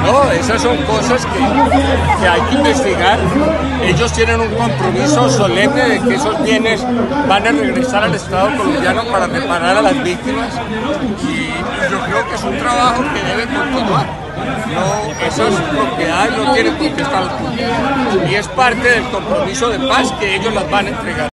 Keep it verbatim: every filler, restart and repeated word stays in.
No, esas son cosas que, que hay que investigar. Ellos tienen un compromiso solemne de que esos bienes van a regresar al Estado colombiano para reparar a las víctimas y yo creo que es un trabajo que debe continuar. No, esas propiedades no tienen por qué estar al público y es parte del compromiso de paz que ellos las van a entregar.